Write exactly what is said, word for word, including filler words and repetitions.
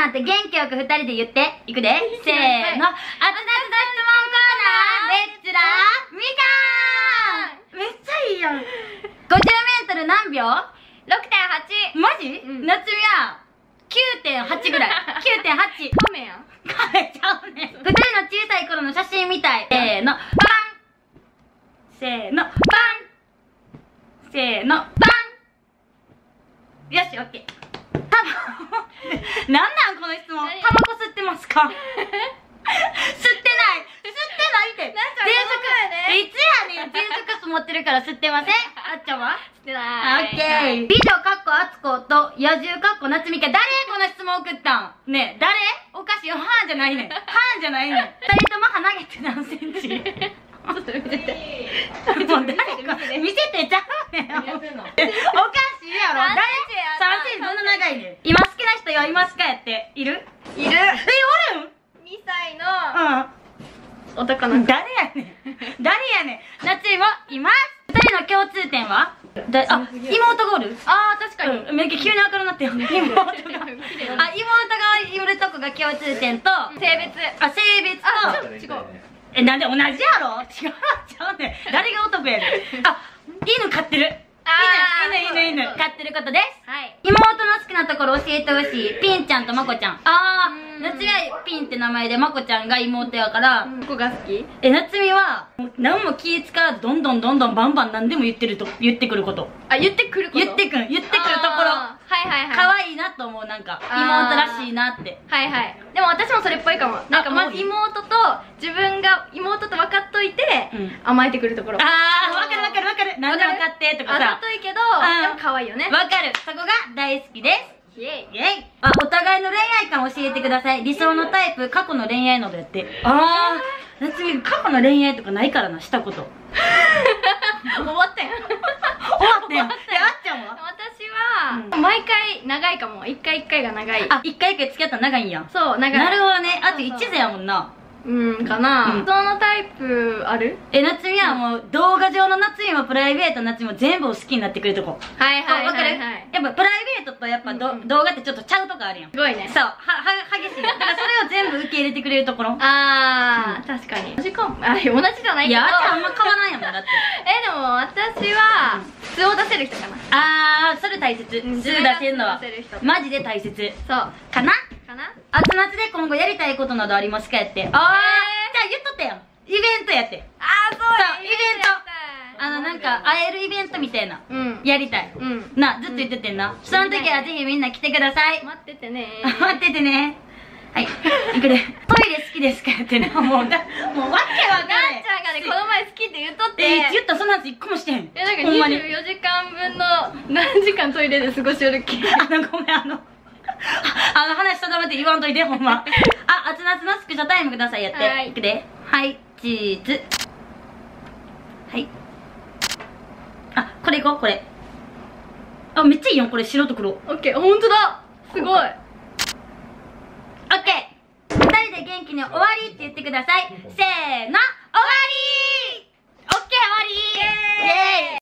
ナーって元気よくふたりで言って。いくで。せーの。あつなつの質問コーナー、レッツラーみかん。めっちゃいいやん。ごじゅうメートル何秒？ ろくてんはち。 マジ？夏美はきゅうてんはちぐらい。きゅうてんはち。 カメやん。 カメちゃうね。ふたりの小さい頃の写真みたい。せーの。パン。せーの。パン。せーの。パン。よし、オッケー。タバコ。なんなんこの質問。タバコ吸ってますか？吸ってない。吸ってないって。 なっちゃんえ、いつやねん。ジーズクス持ってるから吸ってません。あっちゃんは？ 吸ってない。 オッケー。美女かっこあつこと野獣かっこ夏美か。誰この質問送ったん？ねえ、誰？おかしいよ。はーんじゃないねん。はーんじゃないねん。二人とも鼻毛って何センチ？ ちょっと見せて。 もう誰か見せてちゃうねん。おかしいやろ。誰？さんセンチどんな長いねん。今好きな人はいますかやって。いる？ いる。 え、おるん？ にさいのうん。 男の子。 誰やねん。誰やねん。夏美もいます。二人の共通点は？だあ、妹がおる？ あー、確かに。 うん、めっちゃ急に明るくなってよ。妹が。あ、妹がいるとこが共通点と、 性別。 あ、性別と、 違う。 え、なんで同じやろ？違う、ちゃうねん。誰が男やねん。あ、犬飼ってる。犬、犬、犬、犬。飼ってることです。 はい。 妹の好きなところ教えてほしい。ピンちゃんとまこちゃん。あー、夏美はピンって名前で、まこちゃんが妹やから、 ここが好き？ え、夏美は、何も気使わず、どんどんどんどんバンバン何でも言ってると、言ってくること。 あ、言ってくること？ 言ってくる、言ってくるところ。 はいはいはい。 可愛いなと思う、なんか妹らしいなって。 はいはい。でも私もそれっぽいかも。なんかもう妹と自分が妹と分かっといて甘えてくるところ。 ああ、分かる分かる分かる。なんで分かってとかさ。 あざといけどでも可愛いよね。 分かる。そこが大好きです。 イエイ。 イエイ。あ、お互いの恋愛観教えてください。理想のタイプ、過去の恋愛などやって。ああ、夏美過去の恋愛とかないからな、したこと。 終わったやん。 終わったやん。え、あっちゃんは？ 私は毎回長いかも。一回一回が長い。 あ、一回一回付き合ったら長いんや。 そう、長い。 なるほどね。あと一途やもんな。 うん、かな。理想のタイプある？ え、夏美はもう動画上の夏美もプライベートの夏美も全部を好きになってくるとこ。 はいはいわかる？ はい。 やっぱプライベートとやっぱど動画ってちょっとちゃうとこあるやん。 すごいね。 そう、は、は、激しい。だからそれを全部受け入れてくれるところ。 あー、確かに。同じかも。あ、同じじゃないけど。 いや、あっちゃんあんま変わらんやもん、だって。 え、でも私は素を出せる人かな。 あー、それ大切。素出せるのは素出せる人。 マジで大切。 そうかな？ かな。 あつ夏で今後やりたいことなどありますかやって。あー、じゃあ言っとったやん。イベントやって。 あー、そうや。 イベント。あの、なんか、会えるイベントみたいな。 うん。 やりたい。 うん。 な、ずっと言っててんな。その時はぜひみんな来てください。 待っててね。 待っててね。はい。いくで。トイレ好きですかってね。もう、だもうわけわかんない。 なっちゃんがね、この前好きって言っとって。 えー、言ったそんなやつ一個もしてへん。 え、なんかにじゅうよじかんぶんの何時間トイレで過ごしよるっけ。 あの、ごめん、あの、あの、話定めて言わんといて、ほんま。あ、あつ夏のスクショタイムください、やって。 はいいくで。はい、チーズ。はい。あ、これいこう、これ。あ、めっちゃいいよ、これ、白と黒。 オッケー、ほんとだ。すごい。 オッケー。二人で元気に終わりって言ってください。せーの、終わりー。オッケー、終わりー。イエーイ。